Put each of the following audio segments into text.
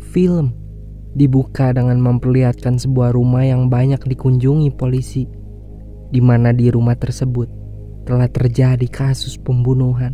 film dibuka dengan memperlihatkan sebuah rumah yang banyak dikunjungi polisi, di mana di rumah tersebut telah terjadi kasus pembunuhan.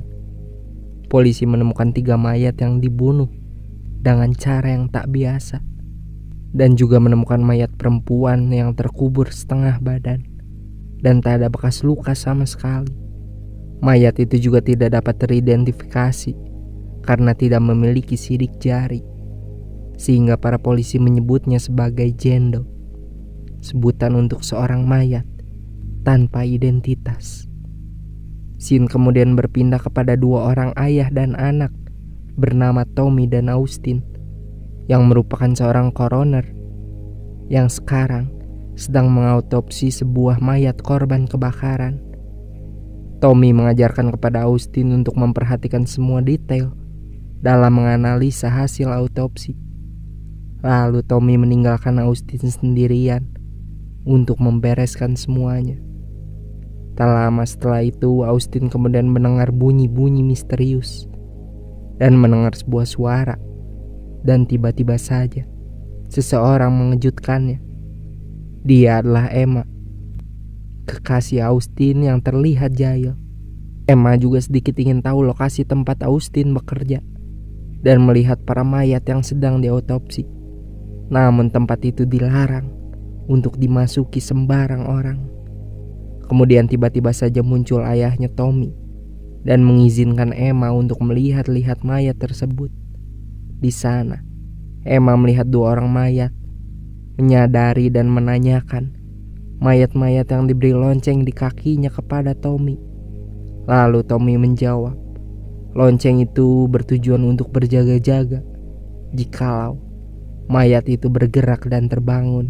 Polisi menemukan 3 mayat yang dibunuh dengan cara yang tak biasa, dan juga menemukan mayat perempuan yang terkubur setengah badan dan tak ada bekas luka sama sekali. Mayat itu juga tidak dapat teridentifikasi karena tidak memiliki sidik jari, sehingga para polisi menyebutnya sebagai jendo, sebutan untuk seorang mayat tanpa identitas. Scene kemudian berpindah kepada 2 orang ayah dan anak bernama Tommy dan Austin, yang merupakan seorang coroner yang sekarang sedang mengautopsi sebuah mayat korban kebakaran. Tommy mengajarkan kepada Austin untuk memperhatikan semua detail dalam menganalisa hasil autopsi. Lalu Tommy meninggalkan Austin sendirian untuk membereskan semuanya. Tak lama setelah itu, Austin kemudian mendengar bunyi-bunyi misterius dan mendengar sebuah suara. Dan tiba-tiba saja seseorang mengejutkannya. Dia adalah Emma, kekasih Austin yang terlihat jahil. Emma juga sedikit ingin tahu lokasi tempat Austin bekerja dan melihat para mayat yang sedang diautopsi. Namun tempat itu dilarang untuk dimasuki sembarang orang. Kemudian tiba-tiba saja muncul ayahnya Tommy dan mengizinkan Emma untuk melihat-lihat mayat tersebut. Di sana, Emma melihat 2 orang mayat, menyadari dan menanyakan mayat-mayat yang diberi lonceng di kakinya kepada Tommy. Lalu Tommy menjawab, lonceng itu bertujuan untuk berjaga-jaga jikalau mayat itu bergerak dan terbangun.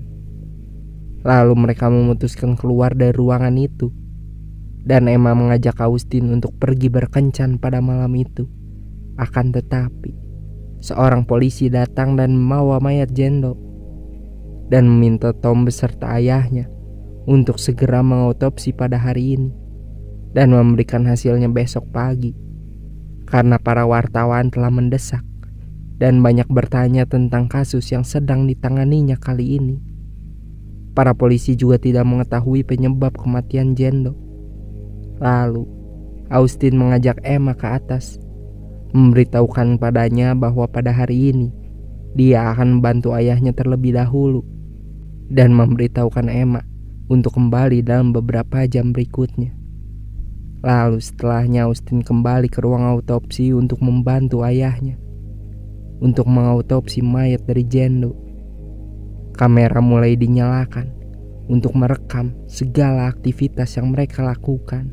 Lalu mereka memutuskan keluar dari ruangan itu, dan Emma mengajak Austin untuk pergi berkencan pada malam itu. Akan tetapi, seorang polisi datang dan membawa mayat jendo dan meminta Tom beserta ayahnya untuk segera mengautopsi pada hari ini dan memberikan hasilnya besok pagi, karena para wartawan telah mendesak dan banyak bertanya tentang kasus yang sedang ditanganinya kali ini. Para polisi juga tidak mengetahui penyebab kematian jendo. Lalu Austin mengajak Emma ke atas, memberitahukan padanya bahwa pada hari ini dia akan membantu ayahnya terlebih dahulu, dan memberitahukan Emma untuk kembali dalam beberapa jam berikutnya. Lalu setelahnya Austin kembali ke ruang autopsi untuk membantu ayahnya untuk mengautopsi mayat dari jendo. Kamera mulai dinyalakan untuk merekam segala aktivitas yang mereka lakukan.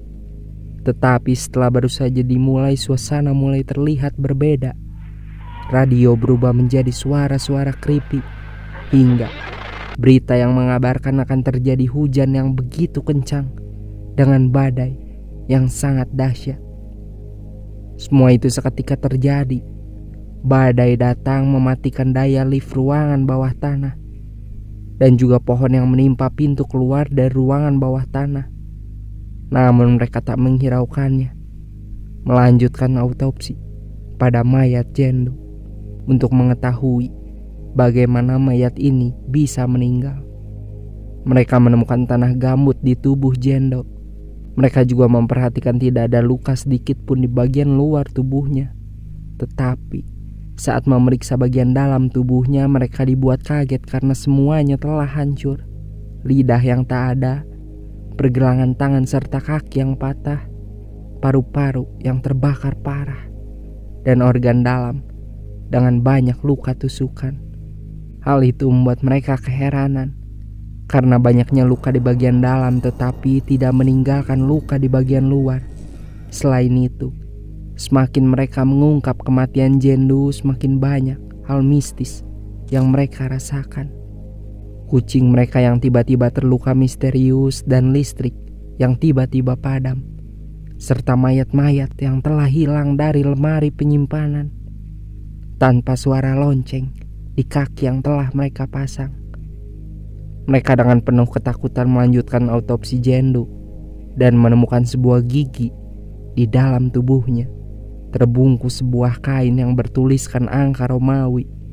Tetapi setelah baru saja dimulai, suasana mulai terlihat berbeda. Radio berubah menjadi suara-suara creepy, hingga berita yang mengabarkan akan terjadi hujan yang begitu kencang dengan badai yang sangat dahsyat. Semua itu seketika terjadi. Badai datang mematikan daya lift ruangan bawah tanah, dan juga pohon yang menimpa pintu keluar dari ruangan bawah tanah. Namun mereka tak menghiraukannya, melanjutkan autopsi pada mayat jendo untuk mengetahui bagaimana mayat ini bisa meninggal. Mereka menemukan tanah gambut di tubuh jendo. Mereka juga memperhatikan tidak ada luka sedikit pun di bagian luar tubuhnya. Tetapi saat memeriksa bagian dalam tubuhnya, mereka dibuat kaget karena semuanya telah hancur. Lidah yang tak ada, pergelangan tangan serta kaki yang patah, paru-paru yang terbakar parah, dan organ dalam dengan banyak luka tusukan. Hal itu membuat mereka keheranan karena banyaknya luka di bagian dalam tetapi tidak meninggalkan luka di bagian luar. Selain itu, semakin mereka mengungkap kematian jendo, semakin banyak hal mistis yang mereka rasakan. Kucing mereka yang tiba-tiba terluka misterius dan listrik yang tiba-tiba padam, serta mayat-mayat yang telah hilang dari lemari penyimpanan tanpa suara lonceng di kaki yang telah mereka pasang. Mereka dengan penuh ketakutan melanjutkan autopsi jendo dan menemukan sebuah gigi di dalam tubuhnya, terbungkus sebuah kain yang bertuliskan angka Romawi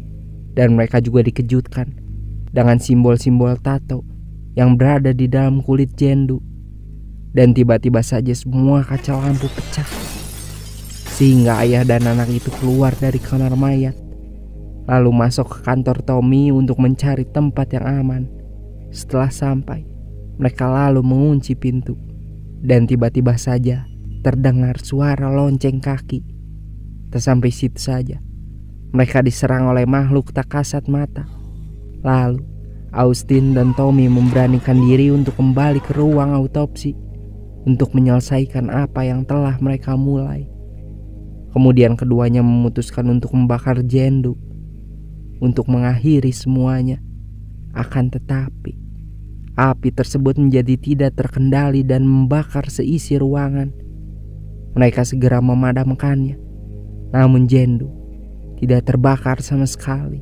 Dan mereka juga dikejutkan dengan simbol-simbol tato yang berada di dalam kulit Jendu. Dan tiba-tiba saja semua kaca lampu pecah, sehingga ayah dan anak itu keluar dari kamar mayat, lalu masuk ke kantor Tommy untuk mencari tempat yang aman. Setelah sampai, mereka lalu mengunci pintu, dan tiba-tiba saja terdengar suara lonceng kaki. Tak sampai situ saja, mereka diserang oleh makhluk tak kasat mata. Lalu Austin dan Tommy memberanikan diri untuk kembali ke ruang autopsi untuk menyelesaikan apa yang telah mereka mulai. Kemudian keduanya memutuskan untuk membakar Jendu untuk mengakhiri semuanya. Akan tetapi api tersebut menjadi tidak terkendali dan membakar seisi ruangan. Mereka segera memadamkannya, namun Jendu tidak terbakar sama sekali.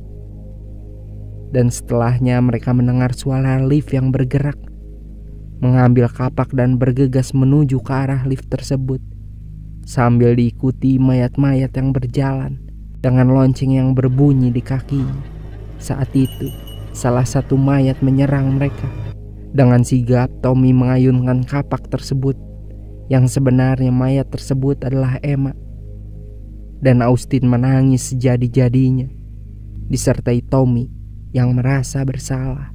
Dan setelahnya mereka mendengar suara lift yang bergerak, mengambil kapak dan bergegas menuju ke arah lift tersebut, sambil diikuti mayat-mayat yang berjalan dengan lonceng yang berbunyi di kakinya. Saat itu salah satu mayat menyerang mereka. Dengan sigap Tommy mengayunkan kapak tersebut, yang sebenarnya mayat tersebut adalah Emma. Dan Austin menangis sejadi-jadinya, disertai Tommy yang merasa bersalah.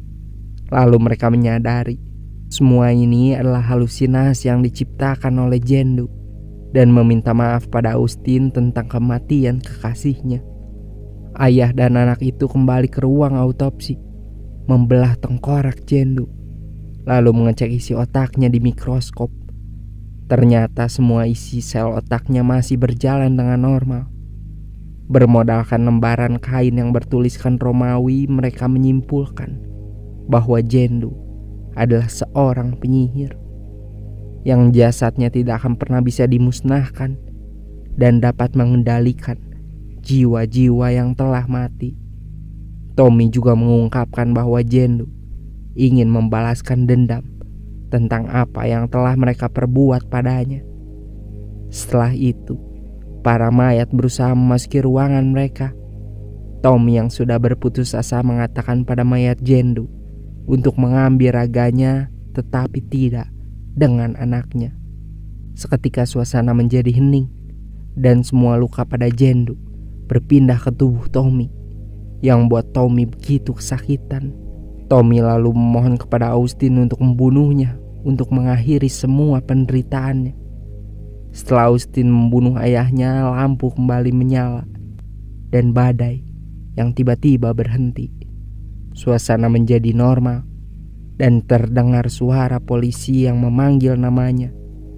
Lalu mereka menyadari semua ini adalah halusinasi yang diciptakan oleh Jendu, dan meminta maaf pada Austin tentang kematian kekasihnya. Ayah dan anak itu kembali ke ruang autopsi, membelah tengkorak Jendu, lalu mengecek isi otaknya di mikroskop. Ternyata semua isi sel otaknya masih berjalan dengan normal. Bermodalkan lembaran kain yang bertuliskan Romawi, mereka menyimpulkan bahwa Jendu adalah seorang penyihir yang jasadnya tidak akan pernah bisa dimusnahkan dan dapat mengendalikan jiwa-jiwa yang telah mati. Tommy juga mengungkapkan bahwa Jendu ingin membalaskan dendam tentang apa yang telah mereka perbuat padanya. Setelah itu, para mayat berusaha memasuki ruangan mereka. Tommy yang sudah berputus asa mengatakan pada mayat Jendu untuk mengambil raganya, tetapi tidak dengan anaknya. Seketika suasana menjadi hening, dan semua luka pada Jendu berpindah ke tubuh Tommy, yang buat Tommy begitu kesakitan. Tommy lalu memohon kepada Austin untuk membunuhnya untuk mengakhiri semua penderitaannya. Setelah Austin membunuh ayahnya, lampu kembali menyala dan badai yang tiba-tiba berhenti. Suasana menjadi normal dan terdengar suara polisi yang memanggil namanya.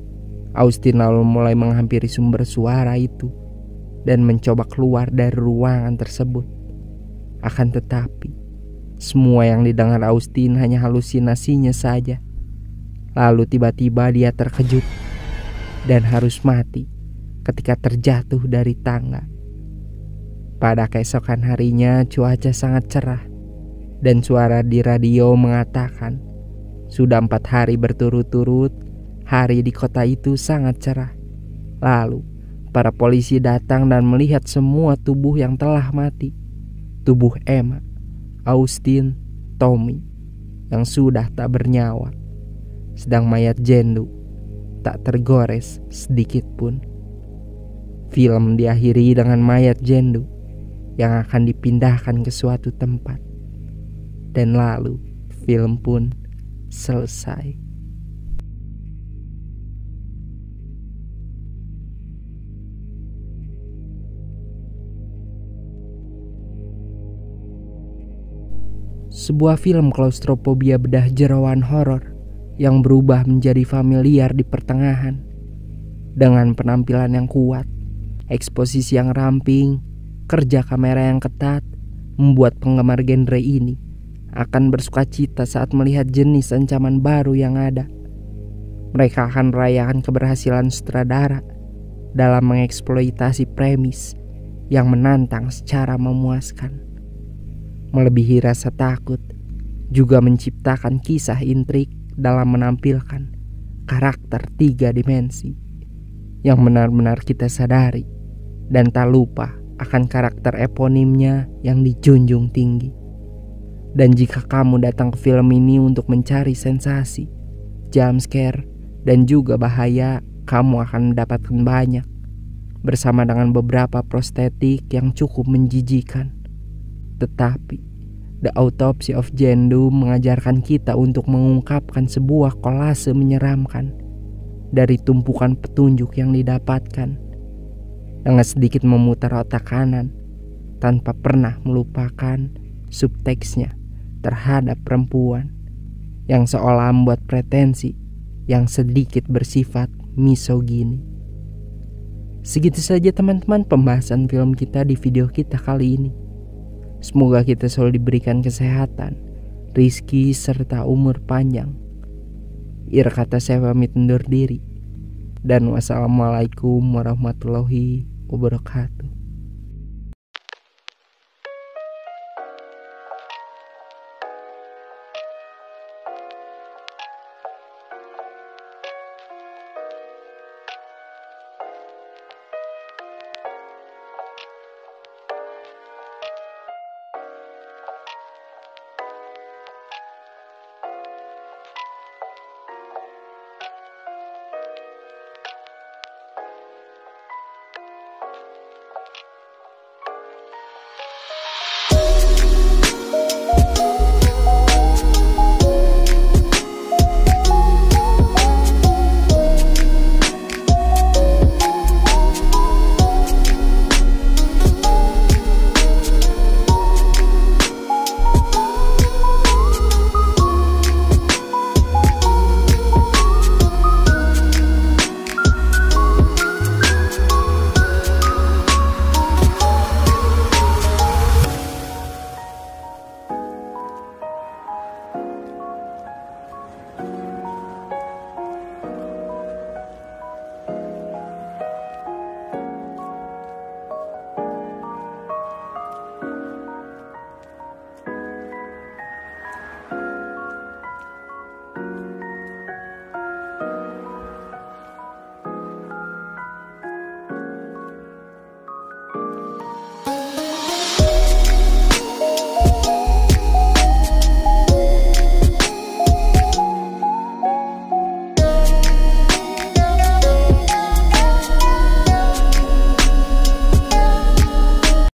Austin lalu mulai menghampiri sumber suara itu dan mencoba keluar dari ruangan tersebut. Akan tetapi, semua yang didengar Austin hanya halusinasinya saja. Lalu tiba-tiba dia terkejut dan harus mati ketika terjatuh dari tangga. Pada keesokan harinya cuaca sangat cerah, dan suara di radio mengatakan sudah 4 hari berturut-turut hari di kota itu sangat cerah. Lalu para polisi datang dan melihat semua tubuh yang telah mati. Tubuh Emma, Austin, Tommy yang sudah tak bernyawa, sedang mayat Jendu tak tergores sedikit pun. Film diakhiri dengan mayat Jendu yang akan dipindahkan ke suatu tempat. Dan lalu film pun selesai. Sebuah film klaustrofobia bedah jerawan horor yang berubah menjadi familiar di pertengahan. Dengan penampilan yang kuat, eksposisi yang ramping, kerja kamera yang ketat, membuat penggemar genre ini akan bersukacita saat melihat jenis ancaman baru yang ada. Mereka akan merayakan keberhasilan sutradara dalam mengeksploitasi premis yang menantang secara memuaskan. Melebihi rasa takut, juga menciptakan kisah intrik dalam menampilkan karakter 3 dimensi yang benar-benar kita sadari dan tak lupa akan karakter eponimnya yang dijunjung tinggi. Dan jika kamu datang ke film ini untuk mencari sensasi, jump scare, dan juga bahaya, kamu akan mendapatkan banyak, bersama dengan beberapa prostetik yang cukup menjijikan. Tetapi The Autopsy of Jane Doe mengajarkan kita untuk mengungkapkan sebuah kolase menyeramkan dari tumpukan petunjuk yang didapatkan, dengan sedikit memutar otak kanan tanpa pernah melupakan subteksnya terhadap perempuan yang seolah membuat pretensi yang sedikit bersifat misogini. Segitu saja teman-teman pembahasan film kita di video kita kali ini. Semoga kita selalu diberikan kesehatan, rizki, serta umur panjang. Akhir kata saya pamit undur diri. Dan wassalamualaikum warahmatullahi wabarakatuh.